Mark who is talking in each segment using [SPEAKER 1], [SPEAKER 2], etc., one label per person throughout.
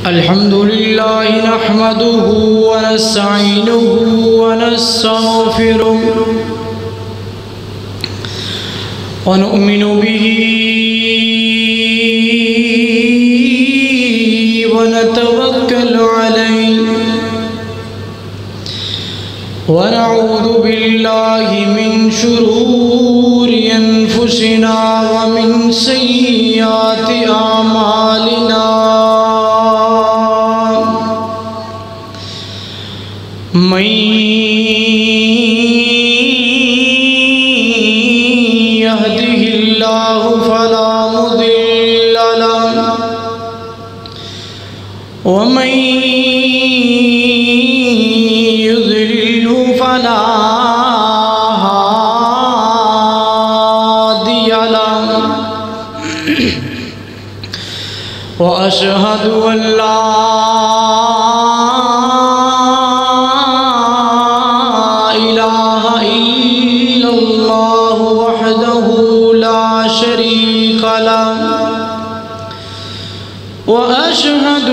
[SPEAKER 1] الحمد لله نحمده ونستعينه ونستغفره ونؤمن به ونتوكل عليه ونعوذ بالله من شرور أنفسنا ومن سيئات أعمالنا من يهده الله فلا مضل له ومن يضلل فلا هادي له وأشهد أن لا وأشهد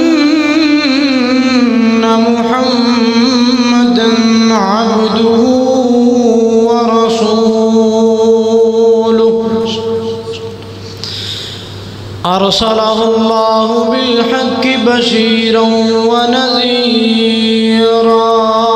[SPEAKER 1] أن محمدًا عبده ورسوله أرسله الله بالحق بشيرًا ونذيرًا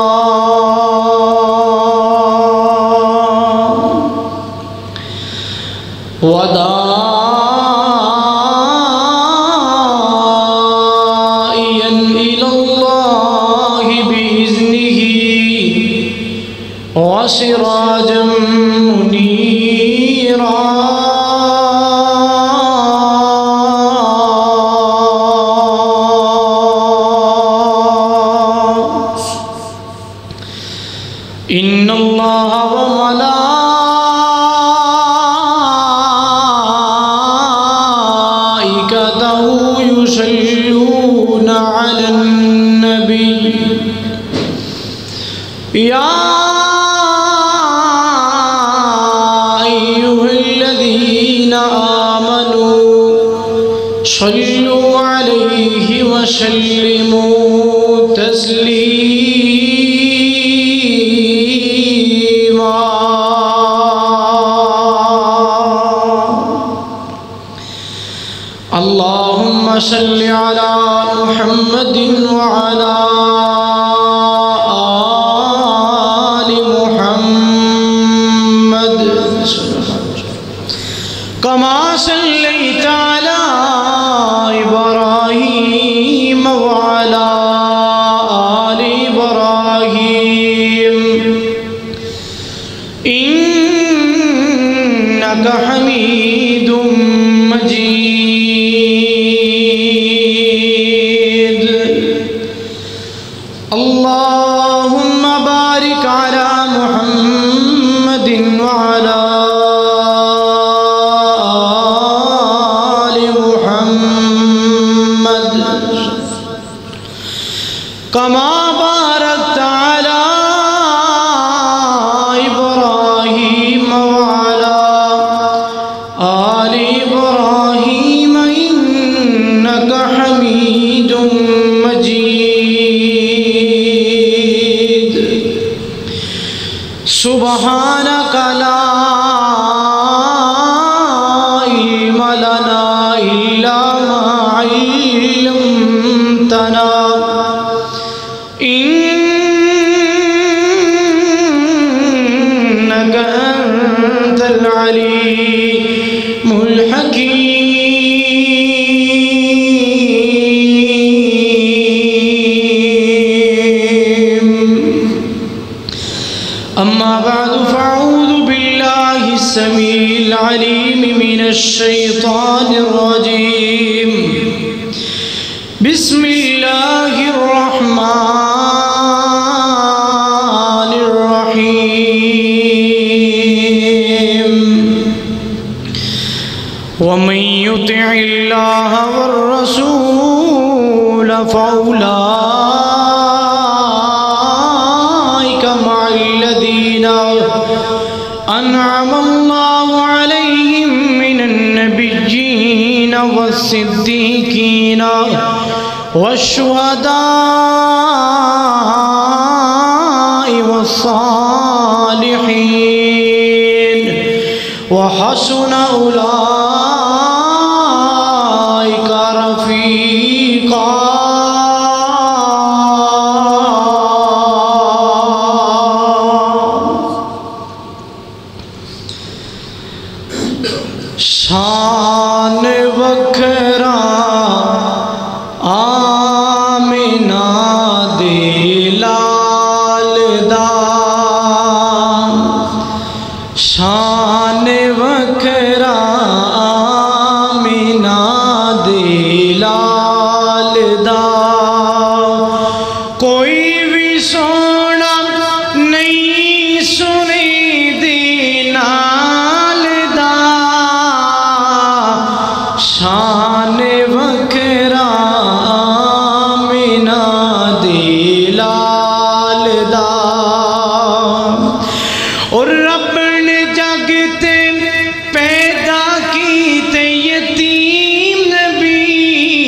[SPEAKER 1] وسراجا منيرا إن الله وملائكته يصلون على النبي يا صلوا عليه وسلموا تسليما اللهم صل على محمد وعلى آل محمد كما صليت على إبراهيم وعلى آل إبراهيم إنك حميد مجيد اللهم بارك على محمد وعلى كما باركت على إبراهيم وعلى آل إبراهيم إنك حميد مجيد سبحانك لا علم لنا إلا ما علمتنا إنك أنت العليم الحكيم أما بعد فأعوذ بالله السميع العليم من الشيطان الرجيم بسم الله الرحمن الرحيم ومن يطع الله والرسول فأولئك مع الذين أنعم الله عليهم من النبيين والصديقين والشهداء والصالحين وحسن أولئك رفيقا. شان وکھرا آمینہ دے لال دا، شان وکھرا آمینہ دے لال دا، کوئی بھی سونا نہیں سنی دی نال دا، شان وکھرا آمینہ دے لال دا. اور رب نے جگ تے پیدا کیتے یتیم نبی،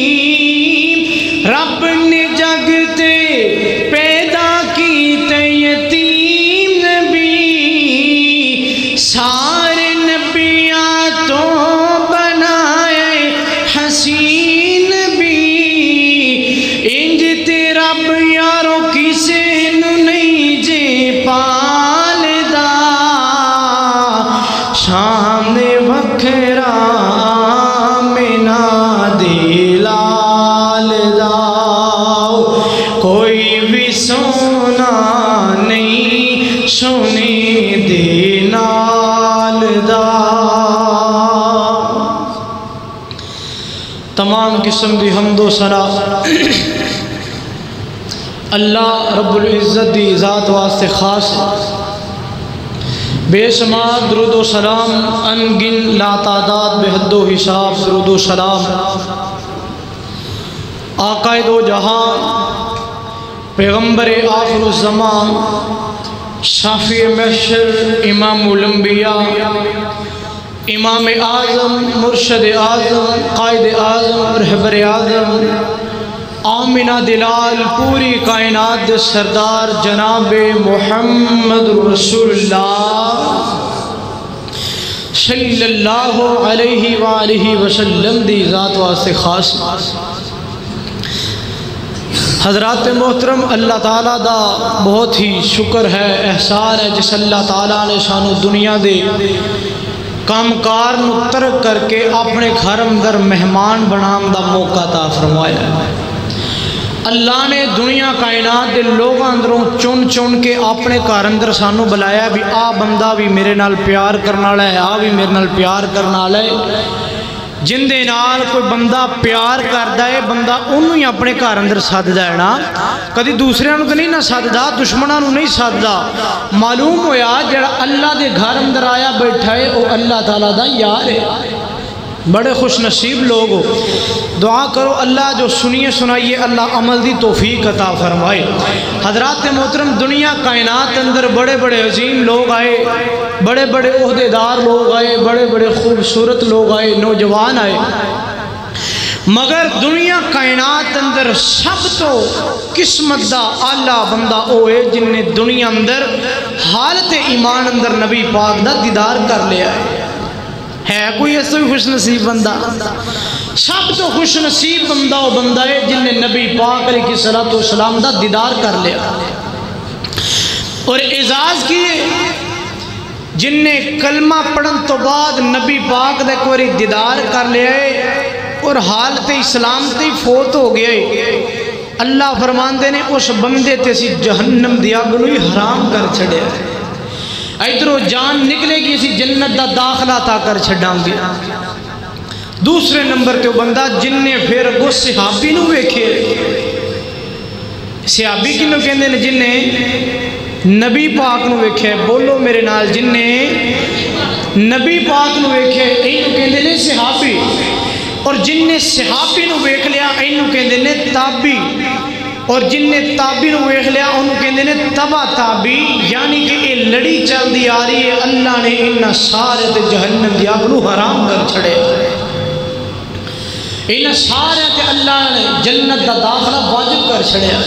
[SPEAKER 1] رب نے جگ تے پیدا کیتے یتیم نبی، سارے نبیاں تو بنائے حسین نبی، انج تے رب یارو کسے نو نہیں جے پالدا، شان وکھرا آمینہ دے لال دا، کوئی بھی سونا نہیں سونے دے نال دا. تمام قسم دی حمد و ثنا اللہ رب العزت دی ذات واسطے خاص ہے. بے شمار درود و سلام، انگن لا تعداد بے حد و حساب درود و سلام آقا دو جہاں، پیغمبر آخر الزمان، شافع محشر، امام الانبیاء، امام اعظم، مرشد اعظم، قائد اعظم، رہبر اعظم، آمینہ دلال، پوری کائنات دے سردار جناب محمد رسول اللہ صلی اللہ علیہ وآلہ وسلم دی ذات واسطے خاص. حضرات محترم، اللہ تعالیٰ دا بہت ہی شکر ہے، احسان ہے جس اللہ تعالیٰ نے سانو دنیا دے کامکار نو ترک کر کے اپنے گھر اندر مہمان بنام دا موقع عطا فرمایا ہے. اللہ نے دنیا کائنات دے لوگ اندروں چن چن کے اپنے گھر اندر سانو بلایا بھی آ بندہ بھی میرے نال پیار کرنا والا ہے، آ بھی میرے نال پیار کرنا والا ہے. جن دے نال کوئی بندہ پیار کردا ہے، بندہ انہوں ہی اپنے گھر اندر ساددا ہے نا، کدی دوسرے نو تو نہیں نہ ساددا، دشمناں نو نہیں ساددا. معلوم ہویا جڑا اللہ دے گھر اندر آیا بیٹھا ہے وہ اللہ تعالیٰ دا یار ہے. بڑے خوش نصیب لوگ ہو. دعا کرو اللہ جو سنیے سنائیے اللہ عمل دی توفیق عطا فرمائے. حضرات محترم، دنیا کائنات اندر بڑے بڑے عظیم لوگ آئے، بڑے بڑے عہدیدار لوگ آئے، بڑے بڑے خوبصورت لوگ آئے، نوجوان آئے، مگر دنیا کائنات اندر سب تو قسمت دا آلہ بندہ ہوئے جن نے دنیا اندر حالت ایمان اندر نبی پاک دا دیدار کر لیا ہے کوئی ایسا بھی خوش نصیب بندہ؟ سب تو خوش نصیب بندہ وہ بندہ ہے جن نے نبی پاک علیہ السلام دا دیدار کر لیا اور اعزاز کیے. جن نے کلمہ پڑھن تو بعد نبی پاک دا ایک باری دیدار کر لیا ہے اور حالت اسلام تے فوت ہو گیا ہے، اللہ فرماندے نے اس بندے تے سی جہنم دیا گنوی حرام کر چھڑے ہے، ادھروں جان نکلے گی اسی جنت دا داخلہ تا کر چھڑاں گے. دوسرے نمبر تے وہ بندہ جن نے پھر وہ صحابی نو ویکھے. صحابی کی نو کہندے نے جن نے نبی پاک نو ویکھے، بولو میرے نال، جن نے نبی پاک نو ویکھے اینو کہندے نے صحابی، اور جن نے صحابی نو ویکھ لیا اینو کہندے نے تابی، اور جن نے تابی نو ویکھ لیا انہوں کہندے نے تبا تابی. یعنی کہ یہ لڑی چل دی آ رہی ہے، اللہ نے انہاں سارے تے جہنم دی آگ نو حرام کر چھڑے. انہاں سارے تے اللہ نے جنت دا داخلہ واجب کر چھڑیا۔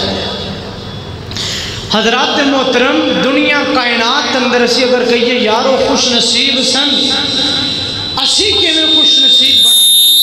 [SPEAKER 1] حضرات محترم، دنیا کائنات اندر اسی اگر کہیے یارو خوش نصیب سن، اسی کے میں خوش نصیب بنا،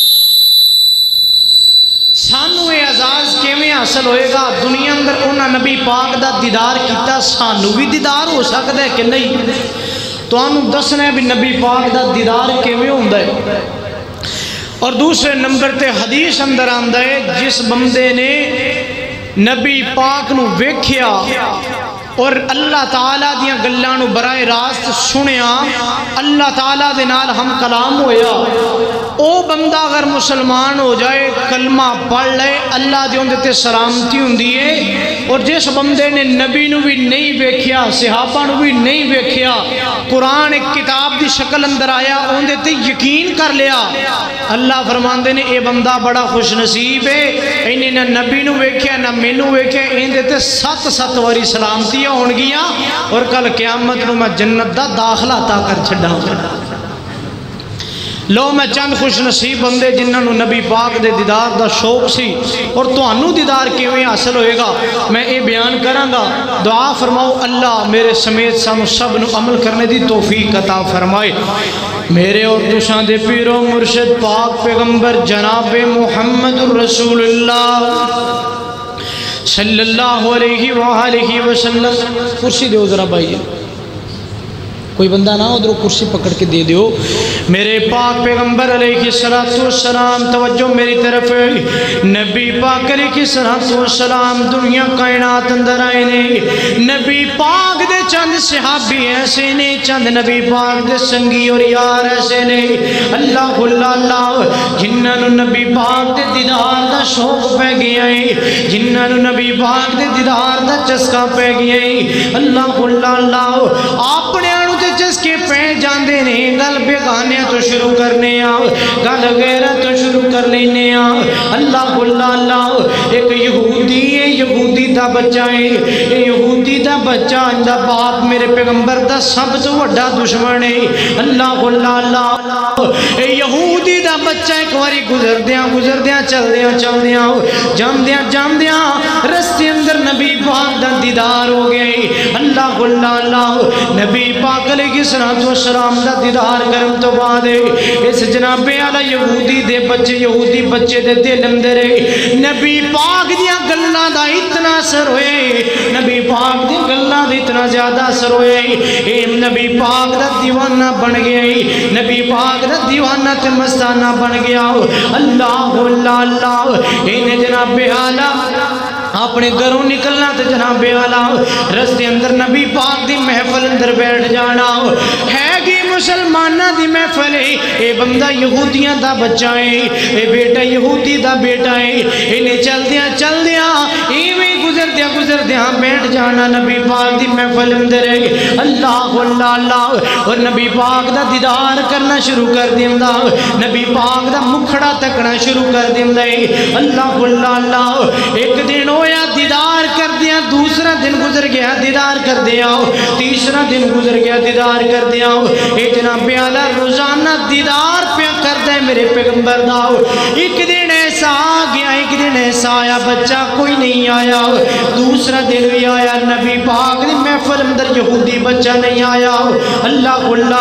[SPEAKER 1] سانو اے اعزاز کیویں حاصل ہوئے گا؟ دنیا اندر انہاں نبی پاک دا دیدار کیتا، سانو بھی دیدار ہو سکتا ہے کہ نہیں؟ تو انہوں دسنا ہے بھی نبی پاک دا دیدار کیویں ہوندا ہے۔ اور دوسرے نمبر تے حدیث اندر آندا ہے جس بندے نے نبی پاک نو ویکھیا اور اللہ تعالیٰ دیاں گلاں نو براہ راست سنیا، اللہ تعالیٰ دے نال ہم کلام ہویا، او بندہ اگر مسلمان ہو جائے، کلمہ پڑھ لے، اللہ دے اندے تے سلامتی ہوندی ہے۔ اور جس بندے نے نبی نو بھی نہیں ویکھیا، صحابہ نو بھی نہیں ویکھیا، قرآن ایک کتاب دی شکل اندر آیا، اندے تے یقین کر لیا، اللہ فرماندے نے اے بندہ بڑا خوش نصیب ہے، انہیں نہ نبی نو ویکھیا نہ مینوں ویکھیا، اندے تے 7 واری سلامتی ہون گیا، اور کل قیامت نو میں جنت دا داخلہ عطا کر چھڈاں۔ لو میں چند خوش نصیب بندے جنہاں نو نبی پاک دے دیدار دا شوق سی، اور تہانوں دیدار کیویں حاصل ہوئے گا میں اے بیان کراں گا۔ دعا فرماؤ اللہ میرے سمیت سانو سب نو عمل کرنے دی توفیق عطا فرمائے۔ میرے اور تساں دے پیر و مرشد پاک پیغمبر جناب محمد رسول اللہ صلی اللہ علیہ وآلہ وسلم، کرسی دیو ذرا بھائی، کوئی بندہ نہ ادھر کرسی پکڑ کے دے دیو۔ میرے پاک پیغمبر علیہ السلام، توجہ میری طرف، نبی پاک علیہ السلام دنیا کائنات اندر آئے نے، نبی پاک دے چند صحابی ایسے نے، چند نبی پاک دے سنگی اور یار ایسے نے، اللہ اللہ جنہاں نو نبی پاک دے دیدار دا شوق پہ گیا ہے، جنہاں نو نبی پاک دے دیدار دا چسکا پہ گیا ہے، اللہ اللہ اپنے جس کے پہ جاندے نے، گل بیگانے تو شروع کرنے آؤ، گل غیرت تو شروع کر لینے آؤ، اللہ اللہ ایک یہودی ہے، یہودی دا بچہ ہے، یہودی دا بچہ اندہ باپ میرے پیغمبر دا سب تو وڈا دشمن ہے، اللہ اللہ یہودی دا بچہ ایک واری گزر دیاں چل دیاں جام دیاں رستے اندر نبی پاک دا دیدار ہو گئے، اللہ اللہ نبی پاک علیہ السلام دا دیدار کرن تو بعد اس جناب اعلی یہودی دے بچے، یہودی بچے دے دل اندر نبی پاک دیاں گلاں دا اتنا اثر ہوئے، نبی پاک دی گلاں دا اتنا زیادہ اثر ہوئے، اے نبی پاک دا دیوانہ بن گیا، نبی پاک دا دیوانہ تے مستانہ بن گیا، اللہ اللہ انہیں جناب اعلی اپنے گھروں نکلنا تے جناب اعلی رستے اندر نبی پاک دی محفل اندر بیٹھ جانا ہے گی مسلمانہ دی محفل ہے، اے بندہ یہودیاں دا بچہ ہے، اے بیٹا یہودی دا بیٹا ہے، انہیں چل دیاں ایویں گزر دیاں بیٹھ جانا نبی پاک دی محفل اندر ہے، اللہ اللہ اور نبی پاک دا دیدار کرنا شروع کر دیندہ، نبی پاک دا مکھڑا تکنا شروع کر دیندہ ہے، اللہ اللہ ایک دن ہویا دیدار کر دیا، دوسرا دن گزر گیا دیدار کر دیا، تیسرا دن گزر گیا دیدار کر دیا، اے جناب اعلیٰ روزانہ دیدار پہ کر دے میرے پیغمبر دا، ایک دن ایسا آگیا، ایک دن ایسا آیا بچہ کوئی نہیں آیا، دوسرا دن بھی آیا نبی پاک دی محفل اندر یہودی بچہ نہیں آیا، اللہ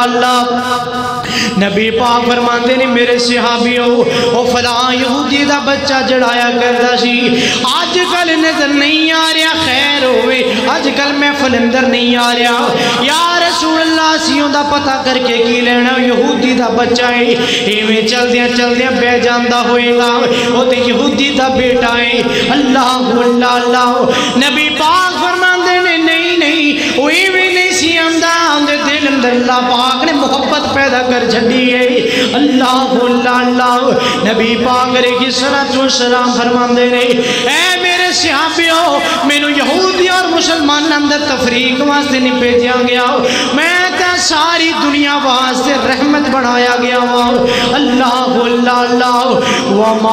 [SPEAKER 1] اللہ نبی پاک فرماندے نے میرے صحابیوں او فلاں یہودی دا بچہ جڑایا کردا سی، آج کل نظر نہیں آ رہا، خیر ہوئے آج کل محفل اندر نہیں آ رہا، یا رسول اللہ سیوں دا پتہ کر کے کی لینا یہودی دا بچہ ہے، ایویں چل دیاں بے جاندہ ہوئے گا، او تے یہودی دا بیٹا ہے، اللہ اللہ نبی پاک فرماندے نے نہیں وہ ایویں نہیں سی آمدہ، اندر دل اندر اللہ پاک نے محبت پیدا کر چھڑی ہے، اللہ اللہ نبی پاک علیہ السلام فرماندے نے اے میرے صحابیوں مینوں یہودی اور مسلمان اندر تفریق واسطے نہیں بھیجا گیا، میں تے ساری دنیا واسطے رحمت بنایا گیا ہوں، اللہ اللہ وما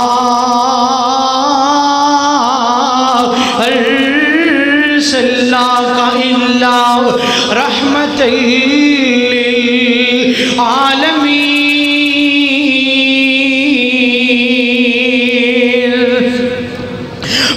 [SPEAKER 1] ارسلناک الا رحمت للعالمین،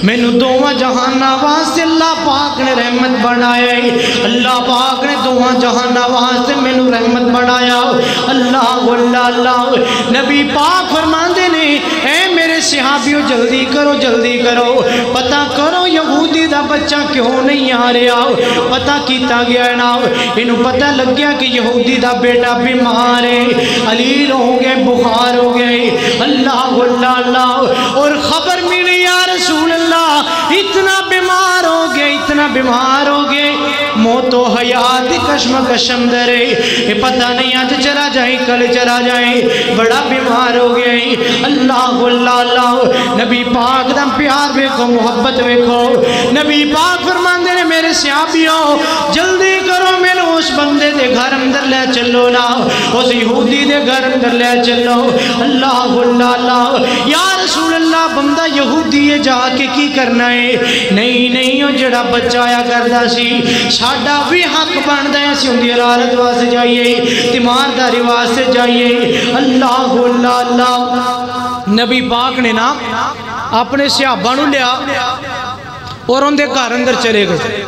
[SPEAKER 1] मैनू दोवां जहानां वास्ते अल्लाह पाक ने रहमत बनाया है। अल्लाह पाक ने दोवां जहानां वास्ते मैनू रहमत बनाया। अल्लाह अल्लाह नबी पाक फरमांदे ने ऐ मेरे सहाबियों जल्दी करो जल्दी करो, पता करो यहूदी दा बच्चा क्यों नहीं आ रहा। पता किया गया ना, इनू पता लग गया कि यहूदी दा बेटा बीमार है, अलील हो गए, बुखार हो गए। अल्लाह अल्लाह और खबर मिली या रसूल अल्लाह इतना बीमार हो गए, इतना बीमार हो गए, मौतो हयात कशमकश अंदर है, ये पता नहीं आज चला जाए कल चला जाए, बड़ा बीमार हो गया है। अल्लाह अल्लाह नबी पाक दा प्यार देखो, मोहब्बत देखो। नबी पाक फरमांदे ने मेरे सहाबियों जल्दी करो, मैंने उस बंदे दे घर अंदर ले चलो ना, उस यहूदी दे घर अंदर ले चलो। अल्लाह अल्लाह या रसूल अल्लाह बंदा यहूदी है जाके की करना है? नहीं नहीं, वो जड़ा बच्चा आया करता सी, साडा भी हक बनता है असीं उहदी अदालत वास्ते जाइए, तीमारदारी वास्ते जाइए। अल्लाह अल्लाह नबी पाक ने ना अपने सहाबा नूं लिया और उनके घर अंदर चले गए,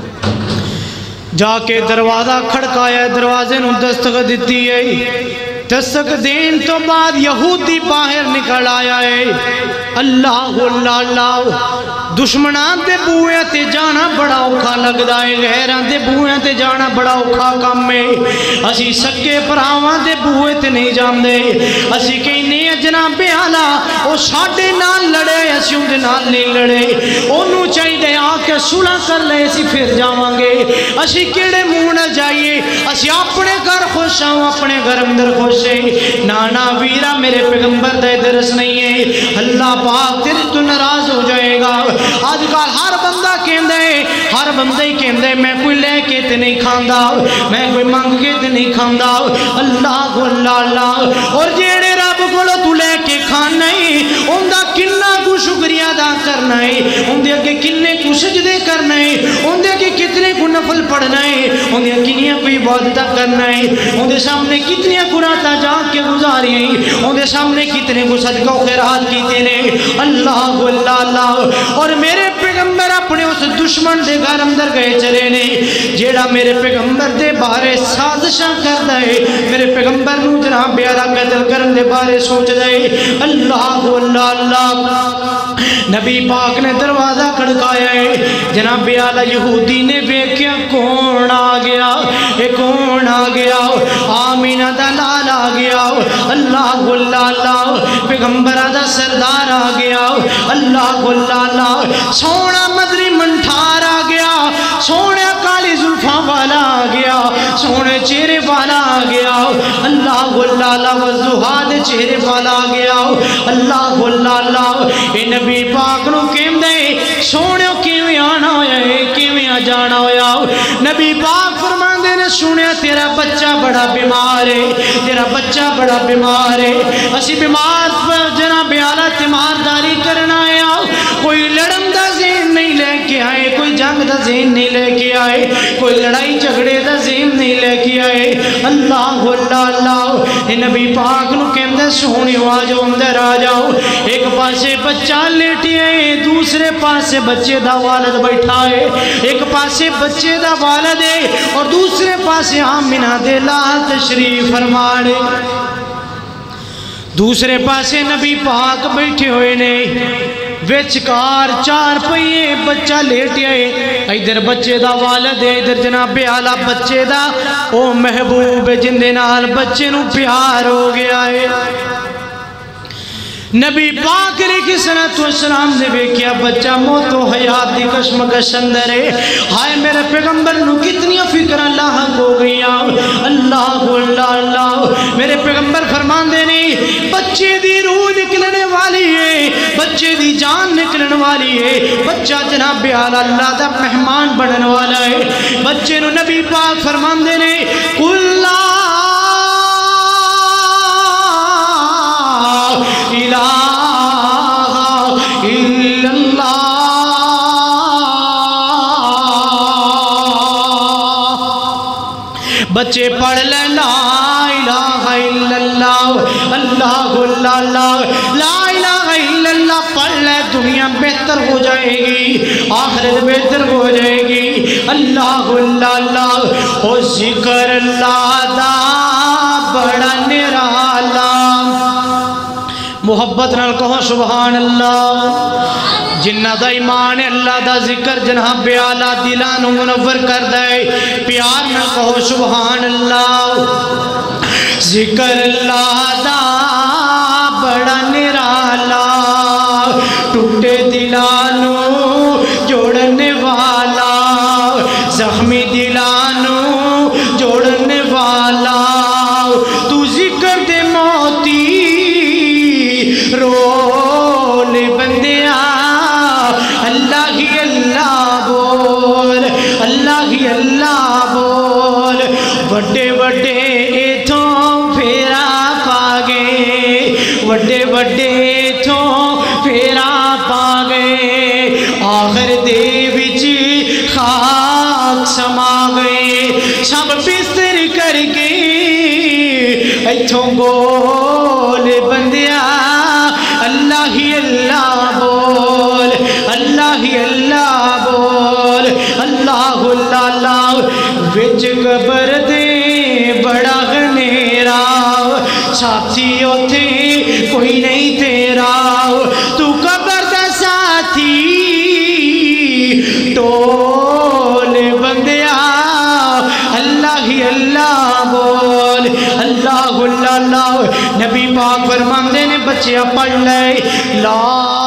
[SPEAKER 1] जाके दरवाजा खड़काया, दरवाजे नूं दस्तक दी है। दस्तक देन तो बाद यहूदी बाहर निकल आया है। अल्लाह अल्लाह दुश्मनां दे बूहे ते जाना बड़ा औखा लगदा है, गैरां दे बूहे ते जाना बड़ा औखा काम है। असी सके भरावां दे बूहे ते नहीं जांदे, असी कहने जनाबे आला ओ साडे नाल लड़े, असी उहदे नाल नहीं लड़े, ओनू चाहिए आके सुलह कर ले, असी फिर जावांगे। असी किहड़े मुंह नाल जाइए? असी अपने घर खुश हां, अपने घर अंदर खुश है। ना ना वीरा मेरे पैगंबर दा दरस नहीं है, अल्लाह पाक तेरे तो नाराज हो जाएगा। आजकल हर बंदा कहता है, हर बंदा ही कहता है मैं कोई लेके ते नहीं खांदा, मैं कोई मंग के ते नहीं खांदा। अल्लाह अल्लाह और जेड़े रब कोलों तू लेके खाना है उनका कितना कुछ शुक्रिया अदा करना है, उनके अगे किन्ने कुछ सजदे करना है, उनके अगे कितने को नफल पढ़ना है, उन्हें किनिया कोई इबादत करना है, उनके सामने कितनी कुराता जाग के गुजारी है, उनके सामने कितने को सदका खैरात कीते ने। अल्लाह अल्लाह और मेरे पैगंबर अपने उस दुश्मन के घर अंदर गए चले ने जेड़ा मेरे पैगंबर के बारे साजिशा करता है, मेरे पैगंबर नूं जनाब प्यारा कत्ल करने के बारे सोचता है। अल्लाह अल्लाह नबी पाक ने दरवाजा खड़काया है, जनाब आला यहूदी ने वेख्या कौन आ गया, ये कौन आ गया? आमीना दा लाल आ गया। अल्लाह अल्लाह पैगंबरा दा सरदार आ गया। अल्लाह अल्लाह सोना मदरी मंठार आ गया, सोने काली जुल्फा वाला आ गया, सोने चेहरे वाला आ गया। अल्लाह अल्लाह वजुहाद चेहरे वाला आ गया। अल्लाह अल्लाह ए नबी पाक नूं कहंदे सोने किवें आना होया है, किवें जाना होया? नबी पाक फरमांदे ने सुनिया तेरा बच्चा बड़ा बीमार है, तेरा बच्चा बड़ा बीमार है। असी बीमार जनाब आला तीमारदारी करना आया, कोई लड़न दा ज़हन नहीं लेके आए, कोई जंग दा ज़हन नहीं लेके आए, कोई लड़ाई झगड़े दा ज़हन नहीं लेके आए। अल्लाह अल्लाह नबी पाक नूं कहंदे सोहणियो आ जाओ, अंदर आ जाओ। एक पासे बच्चा लेटिया है, दूसरे पासे बच्चे दा वालिद बैठा है, एक पासे बच्चे दा वालिद है और दूसरे पासे आमिना दे लाल तशरीफ फरमाने, दूसरे पासे नबी पाक बैठे हुए ने, विचकार चार पहिए बच्चा लेटिया है, इधर बच्चे दा वालिद है, इधर जनाबे आला बच्चे दा ओ महबूब है जिंदे नाल बच्चे नूं प्यार हो गया है। नबी पाक अलैहिस्सलाम ने वेख्या बच्चा मौतो हयात दी कशमकश अंदर है। हाय मेरे पैगंबर नूं कितनी फिक्र लाहक हो गई। अल्लाह अल्लाह मेरे पैगंबर फरमांदे ने बच्चे दी रूह निकलने वाली है, बच्चे दी जान निकलने वाली है, बच्चा जनाब आला अल्लाह दा मेहमान बनने वाला है। बच्चे नूं नबी पाक फरमांदे ने कुल्ला बच्चे पढ़ ले ला इलाहा इल्लल्लाह, अल्लाह अल्लाह ला इलाहा इल्लल्लाह पढ़ ले, दुनिया بہتر ہو جائے گی، آخرت بہتر ہو جائے گی۔ اللہ اللہ اللہ او ذکر اللہ دا بڑا نرالا، محبت نال کہو سبحان اللہ۔ جنہ دا ایمان اللہ دا ذکر جناب اعلیٰ دلانو منور کر دے، پیار نہ کہو سبحان اللہ۔ ذکر اللہ دا بڑا نرالا، ٹوٹے دلانو جوڑنے والا، زخمی دلانو جوڑنے والا، تو ذکر دے موتی رول بندیا، اللہ ہی اللہ بول، اللہ ہی اللہ بول۔ وڈے وڈے ایتھوں پھیرا پا گئے، وڈے وڈے ایتھوں پھیرا پا گئے، آخر دے وچ خاک سما گئے، سب بستر کر کے ایتھوں گول بندیا، اللہ ہی اللہ بول، اللہ ہی اللہ بول۔ اللہ اللہ اللہ وچ قبر دے بڑا گھنیرا، ساتھی اوتھے کوئی نہیں تیرا، تو قبر دا ساتھی ٹول بندیا، اللہ ہی اللہ بول، اللہ اللہ اللہ۔ نبی پاک فرماندے نے بچیا پڑھ لے لا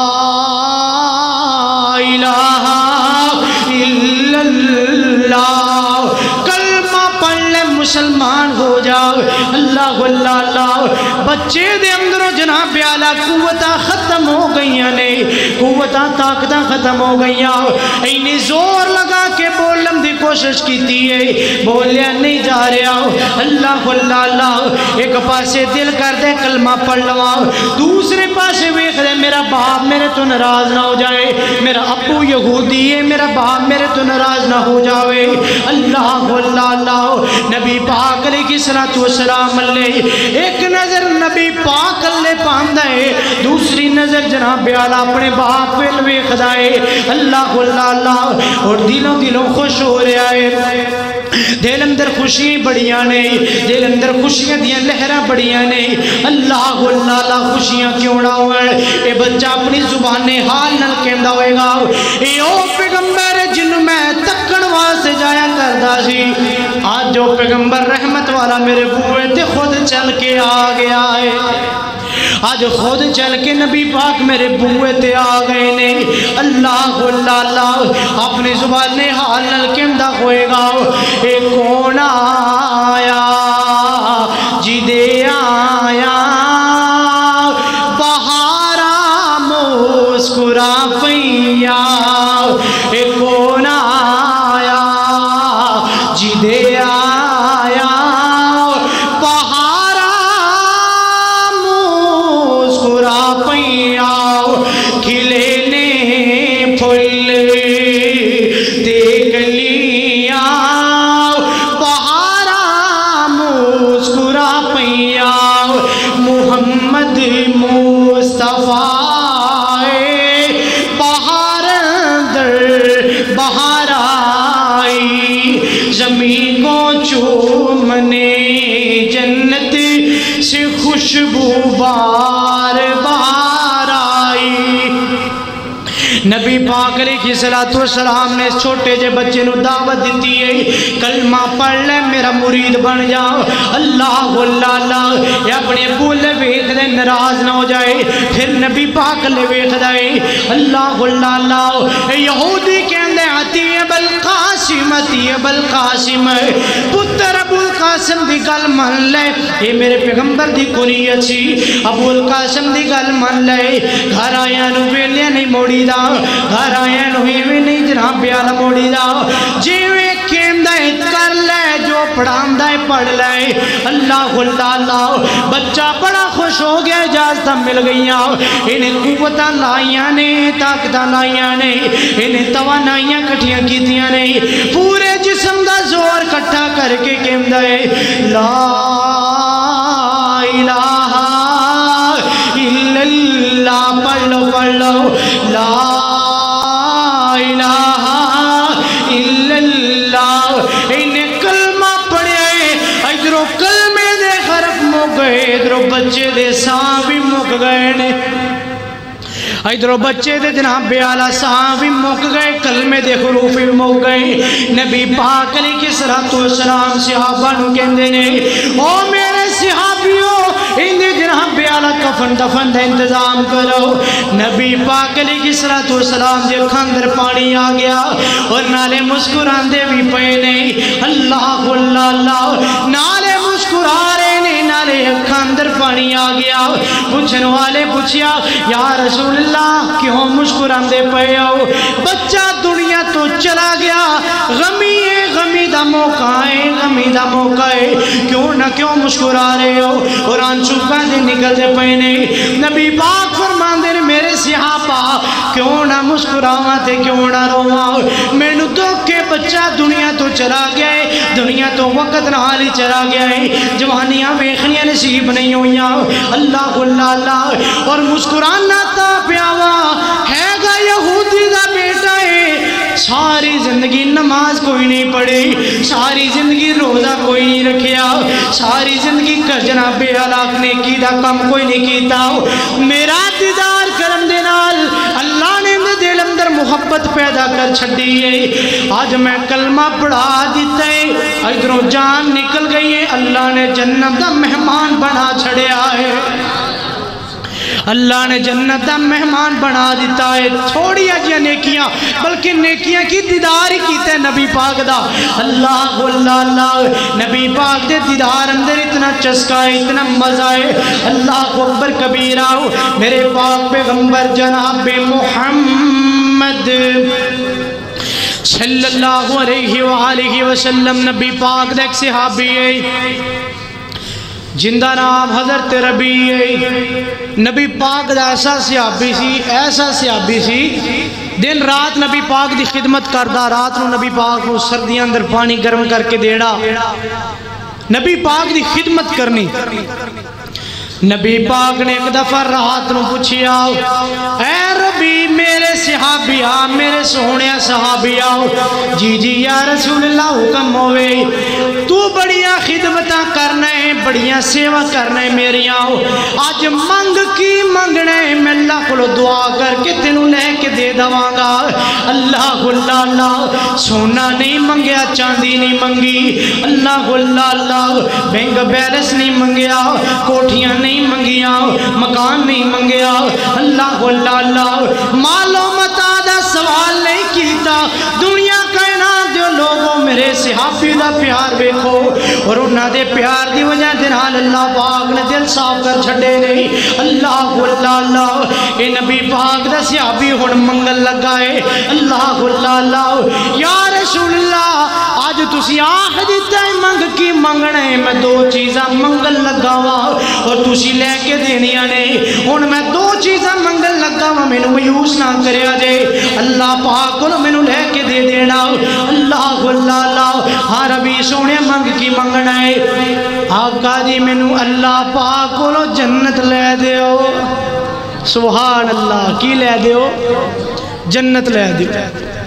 [SPEAKER 1] الہ الا اللہ، کلمہ پڑھ لے مسلمان ہو جاؤ۔ اللہ اللہ اللہ، بچے دے اندروں جناب اعلیٰ قوتاں ختم ہو گئیاں نے، قوتاں طاقتاں ختم ہو گئیاں، اینی زور لگا کے بولن دی کوشش کیتی ہے، بولیا نہیں جا رہا۔ اللہ اللہ اللہ، ایک پاسے دل کر دے کلمہ پڑھ لوا، دوسرے پاسے ویکھ دے میرا باپ میرے تو ناراض نہ ہو جائے، میرا ابو یہودی ہے، میرا باپ میرے تو ناراض نہ ہو جاوے۔ اللہ اللہ اللہ، نبی پاک علیہ السلام علیہ ایک نظر نبی پاک اللہ پاندہ ہے، دوسری نظر جناب اعلیٰ اپنے باپ پہ ویکھدا ہے۔ اللہ اللہ اللہ، اور دلوں خوش ہو رہا ہے، دل اندر خوشیاں بڑیاں نے، دل اندر خوشیاں دیاں لہراں بڑیاں نے۔ اللہ اللہ اللہ، خوشیاں کیوں نہ ہوئے؟ اے بچہ اپنی زبان حال نال کہندا ہوئے گا، اے او پیغمبر جنوں میں تکن واسطے جایا کردا سی، آج جو پیغمبر رحمت والا میرے بوئے تے خود چل کے آ گیا ہے، آج خود چل کے نبی پاک میرے بوئے تے آ گئے نے۔ اللہ اللہ اللہ، اپنی زبان حال نال کہندا ہوئے گا، اے کون آیا جی دے آیا بہارا مسکرا پیا، اے کون آیا جی دے آیا بہارا مسکرا پیا، کھلے نے پھول دے گلیاں بہارا مسکرا پیا، محمد مصطفیٰ بہار در بہار آئی، زمین کو چومنے جنت سے خوشبو بار بار آئی۔ نبی پاک علیہ السلام نے چھوٹے جے بچے نو دعوت دیتی ہے، کلمہ پڑھ لے میرا مرید بن جاؤ۔ اللہ اللہ اللہ، یہ اپنے بولے ویکھ دے ناراض نہ ہو جائے، پھر نبی پاک لے ویکھ دے۔ اللہ اللہ اللہ، یہودی کہندے عطی ابوالقاسم، عطی ابوالقاسم، پتر ابوالقاسم دی گل من لے، اے میرے پیغمبر دی کنیت سی، ابوالقاسم دی گل من لے، گھر آیا نو ویلے نہیں موڑی دا، گھر آیا نو ہیویں نہیں جناب اعلیٰ موڑی دا، جیویں کہندہ کر لے، جو پڑھاندہ پڑھ لے۔ اللہ اللہ اللہ، بچہ بڑا خوش ہو گیا، اجازتاں مل گئیاں، انہیں قوتاں لائیاں نے، طاقتاں لائیاں نے، انہیں توانائیاں کٹھیاں کیتیاں نے، پورے جسم دا زور کٹھا کر کے کہندہ ہے لا الہ الا اللہ، پڑھ لو لا گئے نے ادھروں بچے دے جناب اعلیٰ صحابی مک گئے کلمے دے حروف بھی مک گئے نبی پاک علیہ الصلوۃ والسلام صحابہ نو کہندے نے او میرے صحابیوں اندے جناب اعلیٰ کفن دفن دا انتظام کرو نبی پاک علیہ الصلوۃ والسلام دے اکھاں اندر پانی آ گیا اور نالے مسکراندے بھی پئے نے اللہ اللہ اللہ نالے مسکرا رہے نے نالے اکھاں اندر پانی آ گیا پوچھن والے پوچھیا یا رسول اللہ کیوں مسکراندے پئے ہو بچہ دنیا تو چلا گیا غمی ہے غمی دا موقع ہے غمی دا موقع ہے کیوں نہ کیوں مسکرا رہے ہو اور آنسو کاندے نکل دے پئے نے نبی پاک فرماندے نے میرے صحابہ کیوں نہ مسکراواں تے کیوں نہ رواں مینوں دکھ کے بچہ دنیا تو چلا گیا ہے دنیا تو وقت نال ہی چلا گیا ہے جوانیاں ویکھنیاں نصیب نہیں ہوئیاں اللہ اللہ اللہ اور مسکرانا تا پیاوا ہے گا یہودی دا بیٹا ہے ساری زندگی نماز کوئی نہیں پڑھی ساری زندگی روزہ کوئی نہیں رکھیا ساری زندگی کا جناب اعلیٰ نیکی دا کم کوئی نہیں کیتا میرا دیدار کرم دے نال اللہ نے دل اندر محبت پیدا کر چھڑی ہے آج میں کلمہ پڑھا دیتا ہے ادھروں جان نکل گئی ہے اللہ نے جنت دا مہمان بنا چھڑیا ہے اللہ نے جنت دا مہمان بنا دیتا ہے تھوڑی اجیاں نیکیاں بلکہ نیکیاں کی دیدار ہی کیتے نبی پاک دا اللہ اللہ اللہ نبی پاک دے دیدار اندر اتنا چسکا ہے اتنا مزہ ہے اللہ اکبر کبیرہ میرے پاک پیغمبر جناب محمد صلی اللہ علیہ وآلہ وسلم نبی پاک دے ایک صحابی ہے جندہ نام حضرت ربیع ہے نبی پاک دا ایسا صحابی سی دن رات نبی پاک دی خدمت کردہ رات نو نبی پاک کو سردیاں اندر پانی گرم کر کے دیڑا نبی پاک دی خدمت کرنی نبی پاک نے ایک دفعہ رات نو پوچھیا اے ربی میرے صحابی آ میرے سونے صحابی آؤ جی جی یا رسول اللہ حکم ہوئے تو بڑیاں خدمتاں کرنا ہے بڑیاں سیوا کرنا ہے میری آؤ آج منگ کی منگنا ہے میں اللہ کو دعا کر کے تینوں لے کے دے دواں گا اللہ اللہ اللہ سونا نہیں منگیا چاندی نہیں منگی اللہ اللہ اللہ بینک بیلنس نہیں منگیا کوٹھیاں نہیں منگیا مکان نہیں منگیا اللہ اللہ اللہ مال و متاع دا سوال نہیں کیتا دنیا کائنات دے لوگوں میرے صحابی دا پیار دیکھو اور انہاں دے پیار دی وجہ دے نال اللہ پاک نے دل صاف کر چھڈے نہیں اللہ اللہ اللہ اے نبی پاک دا صحابی ہن منگل لگا ہے اللہ اللہ اللہ یا رسول اللہ آج تسی آخ دیتا ہے منگ کی منگنا ہے میں دو چیزاں منگل لگا وا اور تسی لے کے دینیاں نے ہن میں دو چیزاں منگل لگا وا مینوں مایوس نہ کریا جے اللہ پاک کو مینوں لے کے دے دینا اللہ اللہ اللہ ہاں ربی سونے منگ کی منگنا ہے آقا جی مینوں اللہ پاک کو جنت لے دیو سبحان اللہ کی لے دیو جنت لے دیو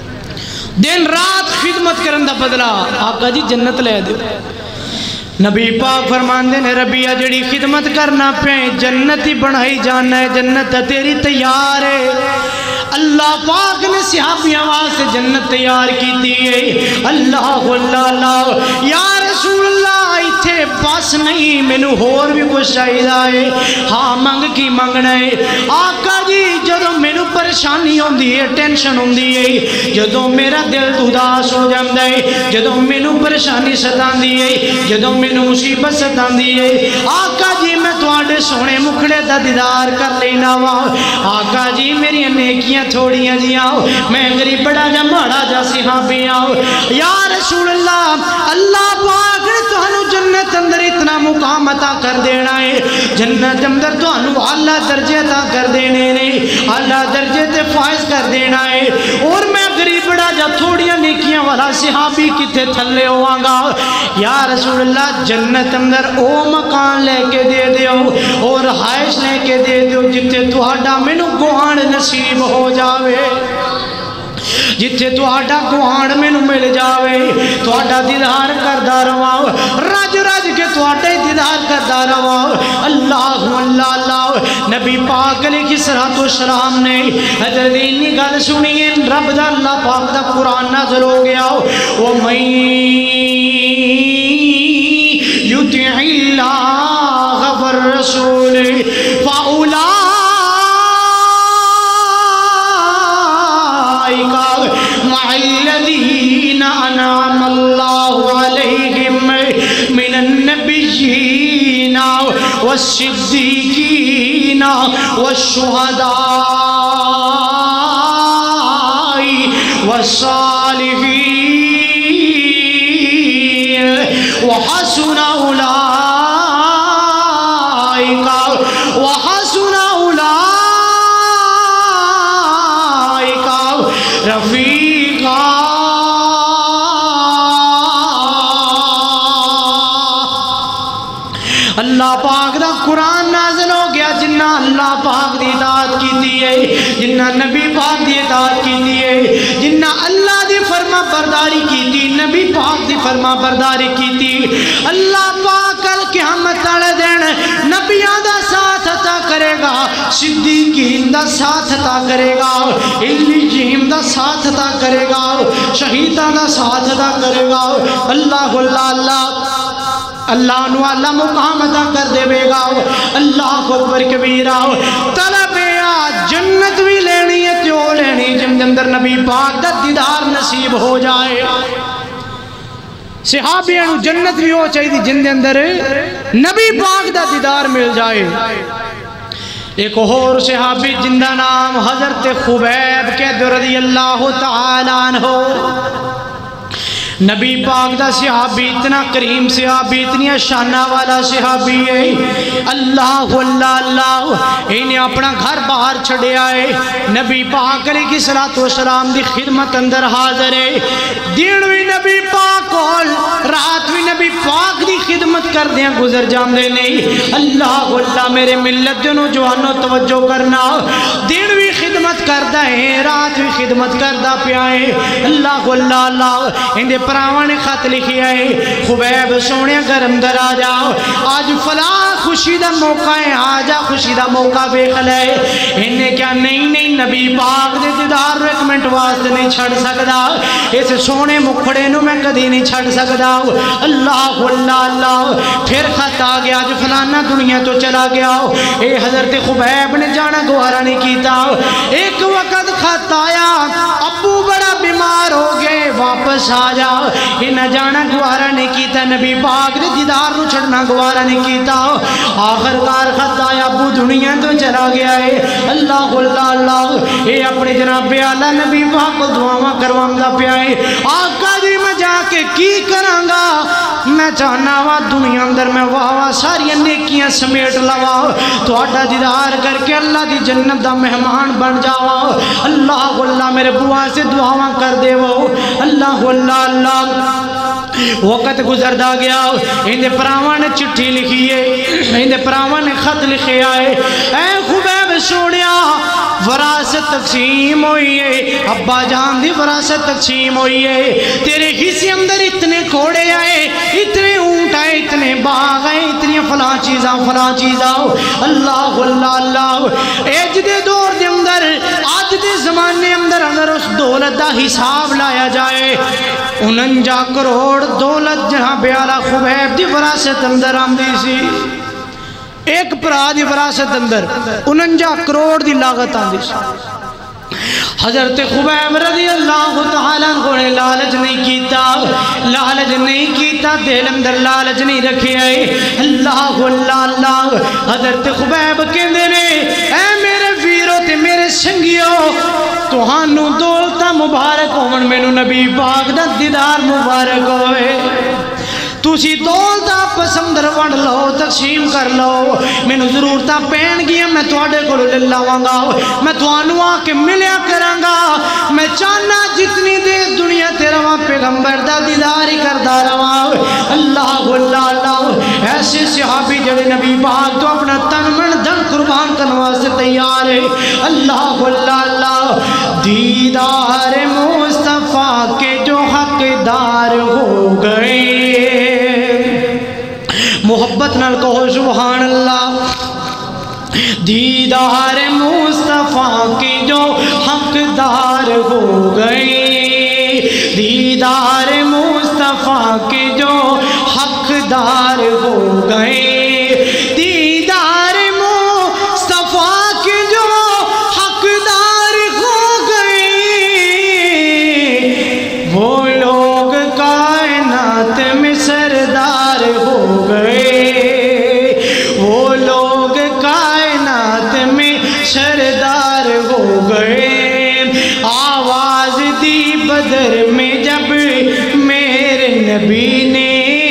[SPEAKER 1] دن رات خدمت کرن دا بدلا آقا جی جنت لے دیو نبی پاک فرماندے نے ربیہ جڑی خدمت کرنا پہ جنت ہی بڑھائی جانا ہے جنت تیری تیار ہے اللہ پاک نے صحابیاں واسطے جنت تیار کی ہے اللہ اللہ اللہ یا رسول اللہ ایتھے بس نہیں مینوں ہور بھی کچھ چاہیے ہاں منگ کی منگنا ہے آقا جی جدوں مینوں پریشانی ہوندی ہے ٹینشن ہوندی ہے جدوں میرا دل اداس ہو جاندا ہے جدوں مینوں پریشانی ستاندی ہے جدوں مینوں مصیبت ستاندی ہے آقا جی میں تواڈے سونے مکھڑے دا دیدار کر لینا وا آقا جی میری نیکیاں تھوڑیاں جیاں میں غریب بڑا جا ماڑا جا صحابی آؤ یا رسول اللہ اللہ پاک نے تانوں جنت اندر اتنا مقام عطا کر دینا ہے جنت اندر تانوں اعلیٰ درجے عطا کر دینے نے اعلیٰ درجے تے فائز کر دینا ہے اور میں غریب بڑا جا تھوڑیاں نیکیاں والا صحابی کتے تھلے ہواں گا یا رسول اللہ جنت اندر او مکان لے کے دے دیو اور رہائش لے کے دے دیو جتے تہاڈا مینوں گوہان نصیب ہو جاوے جتھے تہاڈا گوانڈ مینوں مل جاوے تہاڈا دیدار کردا رواں رج رج کے تہاڈے دیدار کردا رواں اللہ اللہ اللہ نبی پاک علیہ الصلوۃ والسلام نے حضرت انی گل سنی رب دا اللہ پاک دا قرآن نازل ہو گیا وَمَن يُطِعِ اللَّهَ وَالرَّسُولَ فَأُولَٰئِكَ مع الذين أنعم الله عليهم من النبيين والصديقين والشهداء والصالحين وحسن أولئك رفيقا اللہ پاک دا قرآن نازل ہو گیا جنہ اللہ پاک دی اطاعت کیتی ہے جنہ نبی پاک دی اطاعت کیتی ہے جنہ اللہ دی فرما برداری کیتی نبی پاک دی فرما برداری کیتی اللہ پاک کل قیامت والے دن نبیاں دا ساتھ عطا کرے گا صدیقین دا ساتھ عطا کرے گا علیین دا ساتھ عطا کرے گا شہیداں دا ساتھ عطا کرے گا اللہ اللہ اللہ اللہ انہوں اللہ مقام عطا کر دے بے گا اللہ اکبر کبیرہ طلب جنت بھی لینی ہے تیو لینی جن اندر نبی پاک دا دیدار نصیب ہو جائے صحابیوں جنت بھی ہو چاہیے جن اندر نبی پاک دا دیدار مل جائے ایک اور صحابی جن دا نام حضرت خبیب کے رضی اللہ تعالیٰ عنہ نبی پاک دا صحابی اتنا کریم صحابی اتنی شانہ والا صحابی ہے اللہ اللہ اللہ انہیں اپنا گھر باہر چھڑے آئے نبی پاک علیہ الصلوۃ والسلام دی خدمت اندر حاضر ہے دین بھی نبی پاک کول رات بھی نبی پاک دی خدمت کر دیا گزر جاندے نہیں اللہ اللہ میرے ملت دنوں جوانوں توجہ کرنا دین بھی خدمت کردہ ہے رات بھی خدمت کردہ پیائے اللہ اللہ اللہ اندے پراوان نے خط لکھی ہے خبیب سونے گرم در آ جاؤ آج فلاں خوشی دا موقع ہے آجا خوشی دا موقع بیخل ہے انہیں کیا نہیں نبی پاک دے دیدار رو ایک منٹ واسطے نہیں چھڑ سکدا اس سونے مکھڑے نو میں کدی نہیں چھڑ سکدا اللہ اللہ اللہ پھر خط آ گیا آج فلانا دنیا تو چلا گیا اے حضرت خبیب نے جانا گوارا نہیں کیتا ایک وقت خط آیا ابو بڑا بیمار ہو گئے واپس آ جا انہیں جانا گوارا نہیں کیتا نبی پاک دے دیدار رو چھڑنا گوارا نہیں کیتا آخر کار خط آیا ابو دنیا تو چلا گیا ہے اللہ اللہ اللہ اے اپنے جناب اعلیٰ نبی پاک کو دعاواں کرواں دا پیا ہے آقا جی میں جا کے کی کرانگا میں چاہنا وا دنیا اندر میں واہ ساری نیکیاں سمیٹ لوا تو آٹا دیدار کر کے اللہ دی جنت دا مہمان بن جاوا اللہ اللہ میرے بوا سے دعاواں کر دے وہ اللہ اللہ اللہ وقت گزر دا گیا اندے پراوان نے چٹھی لکھی ہے اندے پراوان نے خط لکھے آئے اے خبیب سوڑیا وراثت تقسیم ہوئی ہے ابا جان دی وراثت تقسیم ہوئی ہے تیرے حصے اندر اتنے کھوڑے آئے اتنے اونٹ آئے اتنے باغ آئے اتنی فلاں چیزاں اللہ اللہ اللہ ایج دے دور دے اندر آج دے زمانے اندر اس دولت دا حساب لایا جائے 49 کروڑ دولت جہاں بیالا خبیب دی وراثت اندر آمدی سی ایک پرا دی وراثت اندر 49 کروڑ دی لاغت آندی سی حضرت خبیب رضی اللہ تعالیٰ عنہ نے لالچ نہیں کیتا دل اندر لالچ نہیں رکھے آئے اللہ اللہ اللہ حضرت خبیب کہندے نے اے میرے ویرو تے میرے سنگیو تہانوں دولتا مبارک ہومن مینوں نبی پاک دا دیدار مبارک ہوئے تُسی دولتا پسند روڑ لو تقسیم کر لو میں نے ضرورتا پین گیا میں توڑے کو للہ وانگا میں توانو آکے ملیا کرانگا میں چاہنا جتنی دیر دنیا تیرا وہاں پیغمبر دا دیداری کردہ رہا اللہ اللہ اللہ ایسے صحابی جڑے نبی پاک تو اپنا تن من دن قربان کرنے سے تیار ہے اللہ اللہ اللہ دیدار مصطفیٰ کے جو حقدار ہو گئے. محبت نال کہو سبحان اللہ. دیدار مصطفیٰ کے جو حقدار ہو گئے. دیدار مصطفیٰ کے جو حقدار ہو گئے. دیدار مصطفیٰ کے جو حقدار ہو گئے. وہ لوگ کائنات میں سردار ہو گئے. وہ لوگ کائنات میں سردار ہو گئے. آواز دی بدر میں جب میرے نبی نے.